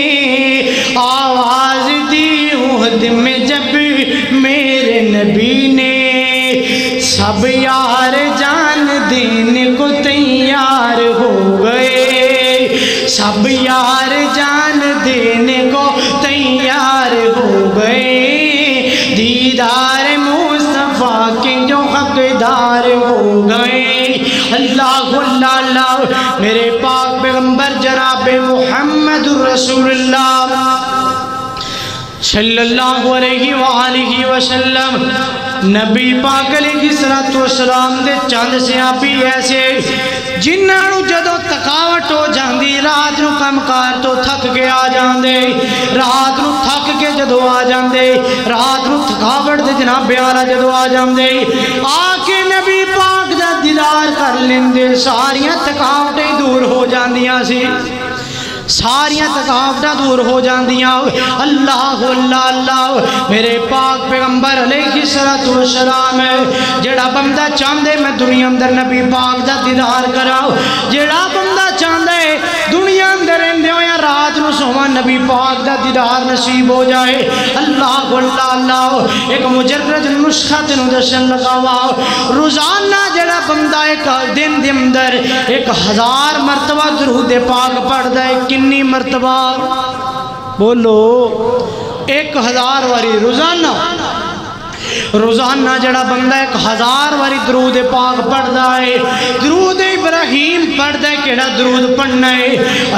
[SPEAKER 1] آواز دی احد میں جب میرے نبی نے. سب یار جان دینے کو تیار ہو گئے. سب یار جان دینے کو تیار ہو گئے. دیدار مصطفیٰ کے جو حقدار ہو گئے. اللہ اللہ اللہ میرے پاک پیغمبر جناب محمد رسول اللہ صلی اللہ علیہ وآلہ وسلم. نبی پاک علیہ السلام دے چند صحابی ایسے جنہاں نو جدوں تھکاوٹ ہو جاندی رات نو کم کار تو تھک کے آ جاندے. رات نو تھک کے جدوں آ جاندے. رات نو تھکاوٹ دے جناب پیارا جدوں آ جاندے. آ کے نبی پاک دا دیدار کر لیندے. ساریاں تھکاوٹیں دور ہو جاندیاں سی. ساریاں تھکاوٹاں دور ہو جاندیاں. اللہ اللہ اللہ میرے پاک پیغمبر علیہ السلام جڑا بندہ چاہندے میں دنیا اندر نبی پاک دا دیدار کراؤ. جڑا بندہ چاہندے دنیا اندر رہندے ہوئے رات نو سوواں نبی پاک دا دیدار نصیب ہو جائے. اللہ اللہ اللہ ایک مجرد نسخہ تینوں دسن لگا وا. روزانہ جڑا بندہ ایک دن دے اندر 1000 مرتبہ درود پاک پڑھدا ہے. کنی مرتبہ بولو 1000 واری روزانہ. روزانہ جڑا بندہ 1000 واری درود پاک پڑھدا ہے. درود ابراہیم پڑھدا ہے. کیڑا درود پڑھنا ہے؟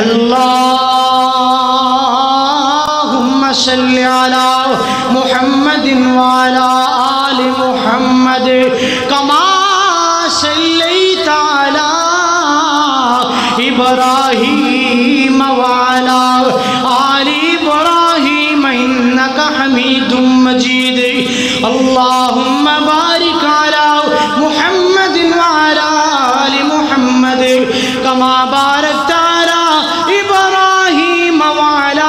[SPEAKER 1] اللہم صلی علی محمد وعلی آل محمد کما صلیت علی ابراہیم وعلی آل ابراہیم انکا حمید مجید. اللہم بارک علی محمد وعلی آل محمد کما بارکت علی ابراہیم وعلی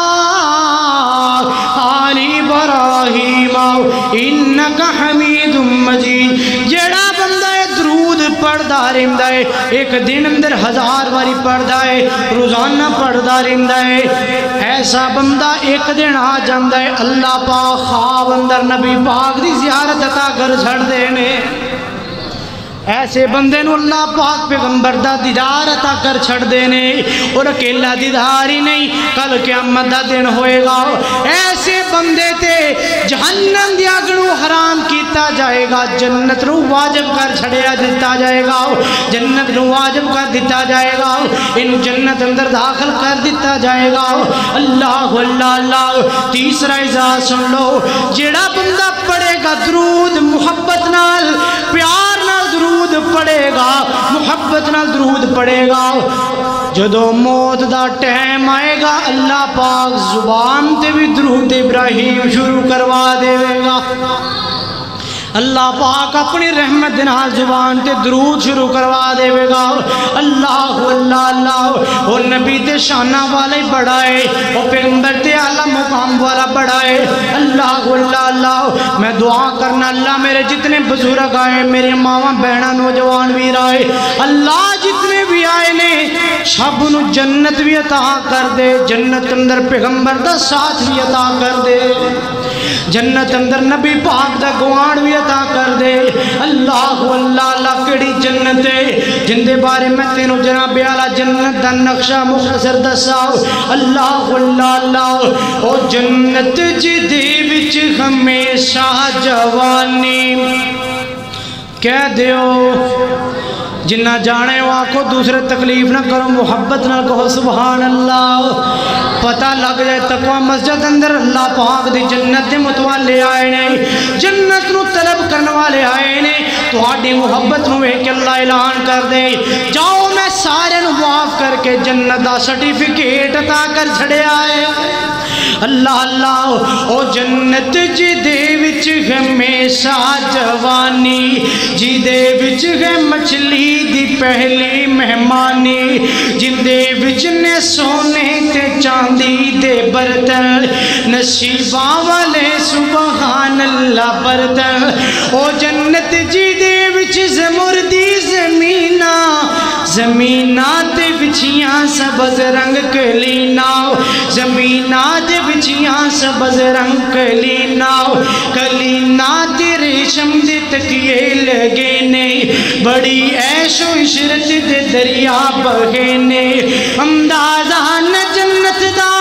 [SPEAKER 1] آل ابراہیم انکا حمید مجید. جڑا بندہ درود پڑھدا رہندا ہے ایک دن اندر 1000 واری پڑھدا ہے. روزانہ پڑھدا رہندا ہے. ایسا بندہ ایک دن آ جاندا ہے اللہ پاک خواب اندر نبی پاک دی زیارت عطا کر چھڑ دینے. ایسے بندے نو اللہ پاک پیغمبر دا دیدار عطا کر چھڑ دینے. اور اکیلا دیدار ہی نہیں کل قیامت دا دن ہوئے گا. ایسے بندے تے جہنم دی اگ نو حرام کیتا جائے گا. جنت نو واجب کر چھڑیا دیتا جائے گا. جنت نو واجب کر دیتا جائے گا. انو جنت اندر داخل کر دیتا جائے گا. اللہ اللہ اللہ تیسرا اعزاز سن لو. جڑا بندہ پڑھے گا درود محبت نال پیار نال درود پڑھے گا محبت نال درود پڑھے گا. جدو موت دا ٹائم آئے گا اللہ پاک زبان تے بھی درود ابراہیم شروع کروا دے گا. اللہ پاک اپنی رحمت نال زبان تے درود شروع کروا دے گا. اللہ اللہ اللہ وہ نبی تے شانہ والا ہی بڑا ہے. وہ پیغمبر تے اعلیٰ مقام والا بڑا ہے. اللہ اللہ اللہ میں دعا کرنا اللہ میرے جتنے بزرگ آئے میرے ماواں بہناں نوجوان ویر آئے اللہ جتنے بھی آئے نے سب نو جنت بھی عطا کر دے. جنت اندر پیغمبر دا ساتھ بھی عطا کر دے. جنت اندر نبی پاک دا گوان بھی عطا کر دے. اللہ اللہ اللہ کڑی جنت ہے جن دے بارے میں تینوں جناب اعلیٰ جنت دا نقشہ مختصر دساؤ. اللہ اللہ اللہ او جنت جی دے وچ ہمیشہ جوانی کہہ دیو जिन्ना जाने वो आखो दूसरे तकलीफ ना करो मुहब्बत ना कहो सुभान अल्लाह पता लग जाए तकवा मस्जिद अंदर अल्लाह पाक दी जन्नत दे मुतवाले आए ने जन्नत नू तलब करने वाले आए ने तुहाडी मुहब्बत नू वेख के अल्लाह ऐलान कर दे जाओ मैं सारे नू माफ करके जन्नत दा सर्टिफिकेट अता कर छड़िया है अल्लाह अल्लाह ओ जन्नत जिदे विच हमेशा जवानी जिदे विच है मछली दी पहली मेहमानी जिंदे विच ने सोने ते चांदी दे बर्तन नसीबा वाले सुबहान अल्लाह बर्तन ओ जन्नत जिदे विच ज़मुर्दी ज़मीना ज़मीना ते बिछियां सबज रंग कलीना ज़मीना ते बिछियां सबज रंग कलीना कलीना ते रेशम दे तकिए लगे ने बड़ी ऐशो इशरत दे दरिया बहे ने अंदाज़ा न जन्नत दा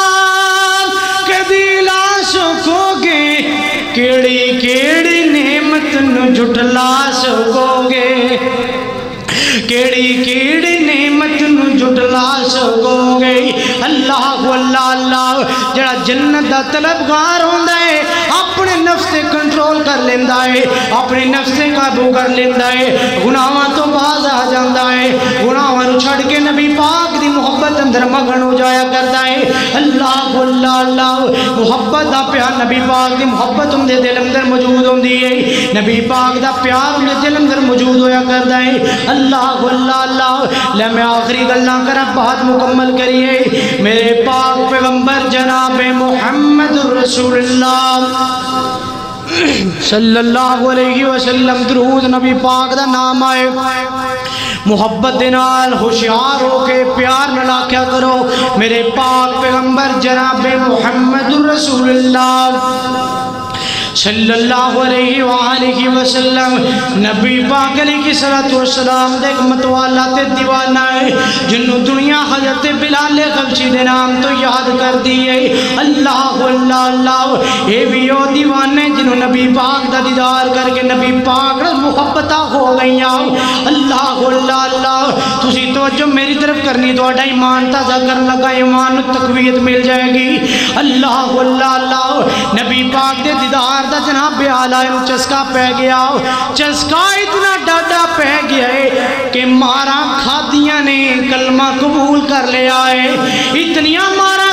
[SPEAKER 1] कदी ला सकोगे केड़ी केड़ी नेमत नू झुठला सकोगे केड़ी केड़ी नेमत नू झुठला सकोगे अल्लाह अल्लाह अल्लाह जड़ा जन्नत दा तलबगार होंदा है अपने नफ्स से कंट्रोल कर लेंदा है अपने नफ्स से काबू कर लेंदा है गुनाहां तो बाज आ जांदा है गुनाहां नू छड़ के नबी पाक दी मोहब्बत अंदर मगन हो जाया करदा है अल्लाह अल्लाह अल्लाह मोहब्बत दा प्यार नबी पाक दी मोहब्बत उनदे दिल अंदर मौजूद होंदी है नबी पाक दा प्यार उनदे दिल अंदर मौजूद होया करदा है अल्लाह अल्लाह अल्लाह ले मैं आखिरी गल्लां करा बात मुकम्मल करिए मेरे पाक पैगंबर जनाब मुहम्मद रसूलुल्लाह सल्लल्लाहु अलैहि वसल्लम दरूद नबी पाक दा नाम आए मुहब्बत दे नाल होशियार हो के प्यार नाल आख्या करो मेरे पाक पैगंबर जनाब मुहम्मद रसूलुल्लाह सल्लल्लाहु अलैहि वसल्लम नबी पाक अलैहिस्सलातु वस्सलाम दे मतवाला ते दीवाना है जिन्हों दुनिया हजरत बिलाल हबशी दे नाम तो याद कर दी है अल्लाह अल्लाह अल्लाह ये भी ओ दीवाने जिन्हों नबी पाक दा दीदार करके नबी पाक नाल मुहब्बत हो गई अल्लाह अल्लाह अल्लाह तुसी तवज्जो मेरी तरफ करनी तुहाडा ईमान ताज़ा करन लगा ईमान नूं तकवीयत मिल जाएगी अल्लाह अल्लाह अल्लाह नबी पाक दे दीदार दा जनाब आला चस्का पै गया चस्का इतना डाडा पै गया है कि मारा खादियां ने कलमा कबूल कर लिया है इतनिया मारा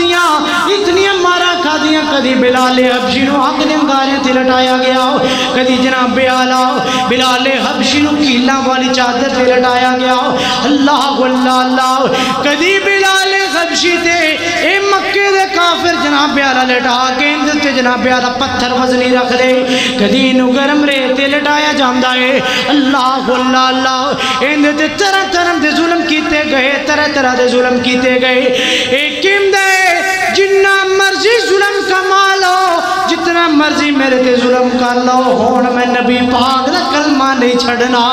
[SPEAKER 1] खादियां कदी बिलाल हबशी नूं हक दे अंगारे ते लटाया गया कदी जनाब आला बिलाल हबशी नूं कीलां वाली चादर ते लटाया गया अल्लाह अल्लाह अल्लाह कदी बिलाल हबशी ते ए मक्के दे काफिर जनाब आला लटा के इंदे ते जनाब आला पत्थर वजनी रख दे कदी इनू गरम रेत ते लटाया जांदा है अल्लाह अल्लाह अल्लाह इंदे ते तरह तरह दे जुल्म कीते गए तरह तरह दे जुल्म कीते गए एक किंदे जिन्ना मर्जी जुल्म कमा लो जितना मर्जी मेरे ते जुल्म कर लो हुण मैं नबी पाक दा कलमा नहीं छड़ना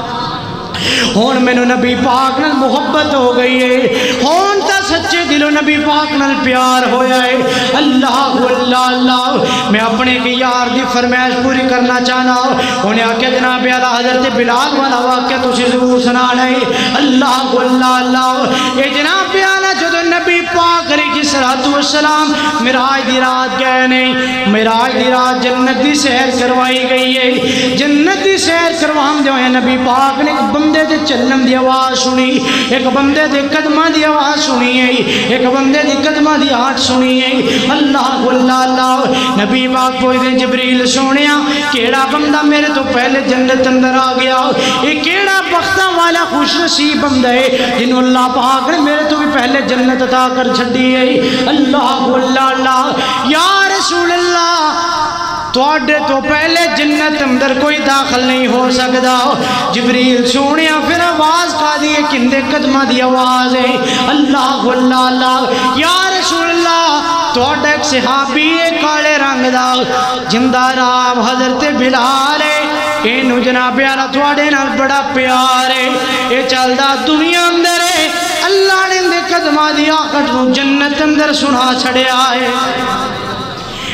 [SPEAKER 1] हुण मैनू नबी पाक नाल मुहब्बत हो गई है हुण तां सच्चे दिलों नबी पाक नाल प्यार होया है अल्लाह अल्लाह अल्लाह मैं अपने के यार दी फरमाइश पूरी करना चाहना उन्हें आख्या जनाब आला हज़रत बिलाल वाला वाक़या तुसीं ज़रूर सुनाना है अल्लाह अल्लाह अल्लाह ये जनाब आला जदों नबी पाक अलैहिस्सलातु वस्सलाम मिराज दी रात गए ने मिराज दी रात जन्नत दी सैर करवाई गई है जन्नत दी सैर करवांदे होए नबी पाक ने बंदे दे चलण दी आवाज़ सुनी एक बंदे दे कदमां दी आवाज़ सुनी है एक बंदे दी कदमां दी आहट सुनी है अल्लाह अल्लाह अल्लाह नबी पाक पुछदे जिबरील सोहणिया केड़ा बंदा मेरे तो पहले जन्नत अंदर आ गया ये केड़ा बख्तां वाला खुश नसीब बंदा है जिन्हों अल्लाह पाक ने मेरे तो भी पहले जन्नत अता कर छड्डी है अल्लाह अल्लाह अल्लाह या रसूल अल्लाह तुहाडे तो पहले जन्नत अंदर कोई दाखिल नहीं हो सकता जिबरील सोने फिर आवाज़ का दी किंदे कदमां दी आवाज़ है अल्लाह अल्लाह अल्लाह या रसूल अल्लाह तुहाडा एक सहाबी है काले रंग दा जिंदा राम हज़रत बिलाल है इनू जनाब आला तुहाडे नाल बड़ा प्यार है ये चलदा दुनिया अंदर है अल्लाह ने इहदे कदमां दी आहट नूं जन्नत अंदर सुना छड़िया है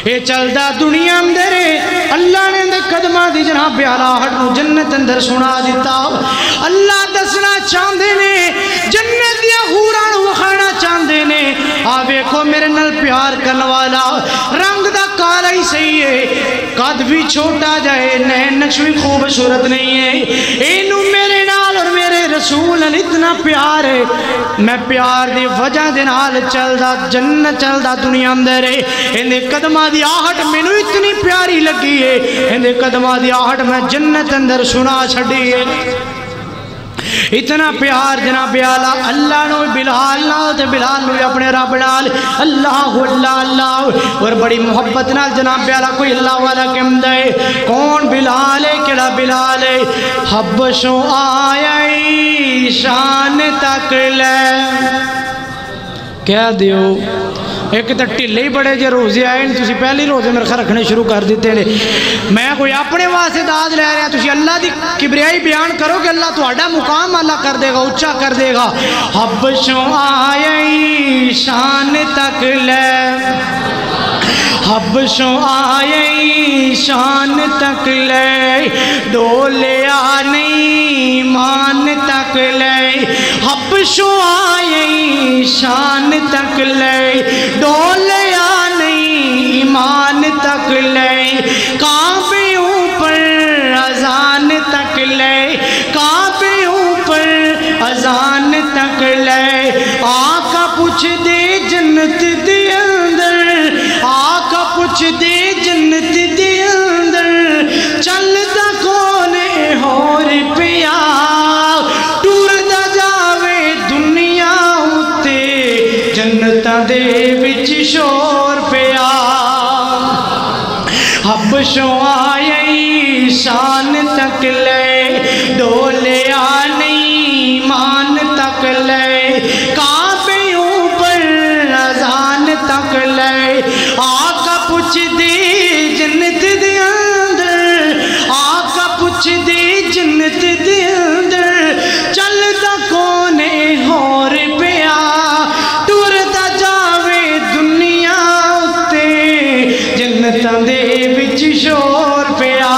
[SPEAKER 1] اے چلدا دنیا اندر اللہ نے دے قدمہ دی جناب آلہ ہٹ نو جنت اندر سنا دیتا اللہ دسنا چاندے نے جنت دیا حوران وخانا چاندے نے آویکھو میرے نل پیار کرنے والا رنگ دا کالا ہی صحیح ہے قد بھی چھوٹا جائے نین نقش بھی خوبصورت نہیں ہے اینو میرے نال اور میرے رسول اتنا پیار ہے میں پیار دی وجہ دے نال چل دا جنت چل دا دنیا اندر ہے اندے قدمہ دی آہٹ میں نو اتنی پیاری لگی ہے اندے قدمہ دی آہٹ میں جنت اندر سنا چھڑی ہے اتنا پیار جناب اعلیٰ اللہ نو بلال نال تے بلال نو اپنے رب نال اللہ اللہ اللہ اور بڑی محبت نال جناب اعلیٰ کوئی اللہ والا کم دے کون بلال ہے کیڑا بلال ہے حبشوں آئی شان تک لے کہہ دیو ایک تو ٹھلے ہی بڑے جے روزے آئے تسی پہلی روزے میرے خیال رکھنے شروع کر دیتے ہیں میں کوئی اپنے واسطے داد لے رہا تسی اللہ دی کبریائی بیان کرو کہ اللہ تہاڈا مقام اللہ کر دے گا اونچا کر دے گا حبشوں آئی شان تک لے حبشوں آئی شان تک لے ڈولیا نہیں مان تک لے حبشوں آئی شان تک لے ڈولیا نہیں ایمان تک لے کعبوں پر اذان تک لے کعبوں پر اذان تک لے آقا پوچھ دے جنت دے اندر آقا پوچھ دے جنت دے اندر چلتا کون ہور پیا ٹور دا جاوے دنیا ہوتے جنتاں دے وچ شور پیا حبشوں آئی شان تک لے ڈولیا نہیں مان تک لے کعبوں پر اذان تک لے آقا پوچھ دے جنت دے اندر آقا پوچھ دے جنت دے اندر چلتا کون ہور پیا ٹورتا جاوے دنیا اتے جنتاں دے وچ شور پیا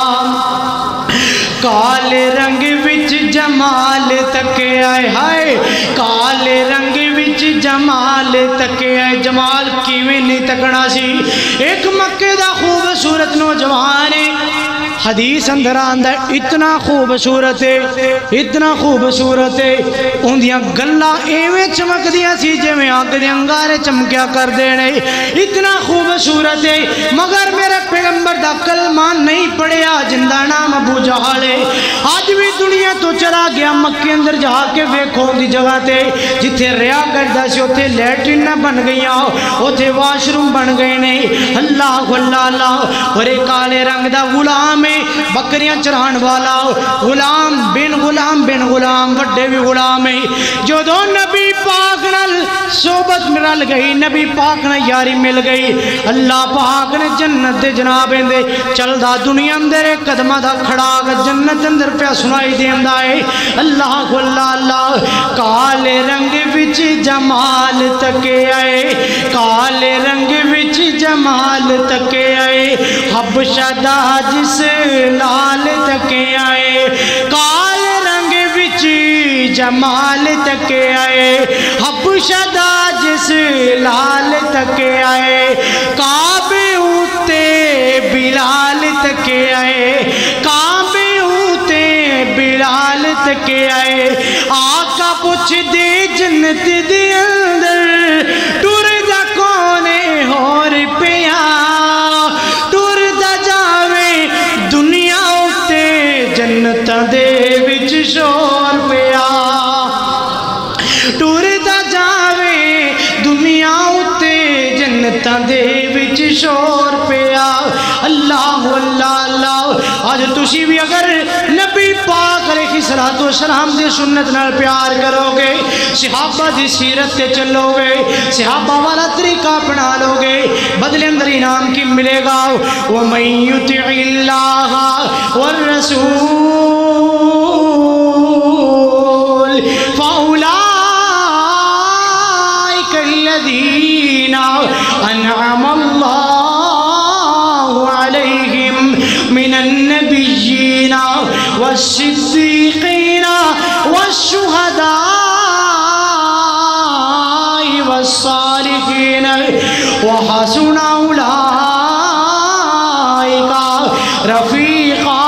[SPEAKER 1] کالے رنگ وچ جمال تک آئے ہائے کالے رنگ وچ جمال تک آئے جمال کیویں نہیں تکنا سی ایک مکے دا خوبصورت نوجوان ہے حدیث اندر آندہ اتنا خوبصورت ہے اتنا خوبصورت ہے ان دیاں گلہ ایویں چمک دیا سی جے میں آگ دے انگارے چمکیا کر دینے اتنا خوبصورت ہے مگر میرے پیغمبر دا کلمہ نہیں پڑیا جندہ نام ابو جہل ہے آج بھی دنیا تو چلا گیا مکے اندر جا کے ویکھو دی جگہ تے جتھے ریا کردہ سی ہوتے لیٹرین نہ بن گئی ہوتے واش روم بن گئے نہیں اللہ اللہ اللہ اور ایک کالے رنگ دا غلام ہے بکریاں چران والا غلام بن غلام وڈے بھی غلام ہے جو دو نبی پاک نال صحبت مل گئی نبی پاک نے یاری مل گئی اللہ پاک نے جنت دے جناب دے چل دا دنیا اندر قدمہ دا کھڑا جنت اندر پہ سنائی دیندہ ہے اللہ اللہ اللہ کالے رنگ وچ جمال تکے آئے کالے رنگ وچ جمال تکے آئے حبشہ دا جس لال تکے آئے کالے رنگ وچ جمال تکے آئے حبشہ دا جس لال تکے آئے کعبے ہوتے بلال تکے آئے کعبے ہوتے بلال تکے آئے آقا پوچھ دے جنت دے اندر ٹور دا کونے ہور پیا ٹور دا جاوے دنیا ہوتے جنتاں دے وچ شور پیا ٹور دا جاوے دنیا ہوتے جنتاں دے وچ شور پیا اللہ اللہ اللہ آج تسی بھی اگر نبی پاک علیہ الصلوۃ والسلام دے سنت نال پیار کرو گے صحابہ دی سیرت تے چلو گے صحابہ والا طریقہ اپنا لو گے بدلے اندر انعام کی ملے گا وَمَن يُطِعِ اللَّهَ وَالرَّسُولَ فَأُولَٰئِكَ الَّذِينَ أَنْعَمَ اللَّهُ والصدیقین والشہداء والصالحین وحسن اولئک رفیقا۔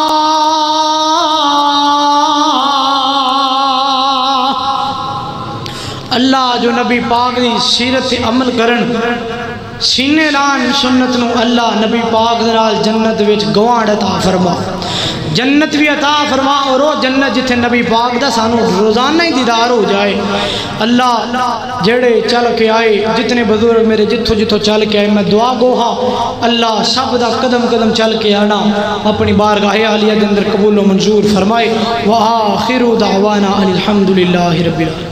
[SPEAKER 1] اللہ جو نبی پاک دی سیرت عمل کرن سینے لان سنت نو اللہ نبی پاک نال جنت وچ گوانڈ عطا فرما، جنت بھی عطا فرما، اور وہ جنت جتھے نبی پاک دا سانو روزانہ ہی دیدار ہو جائے۔ اللہ جڑے چل کے آئے جتنے بزرگ میرے جتھو جتھو چل کے آئے میں دعا گو ہاں اللہ سب دا قدم قدم چل کے آنا اپنی بارگاہ عالیہ دے اندر قبول و منظور فرمائے۔ وآخر دعوانا الحمدللہ رب العالمین۔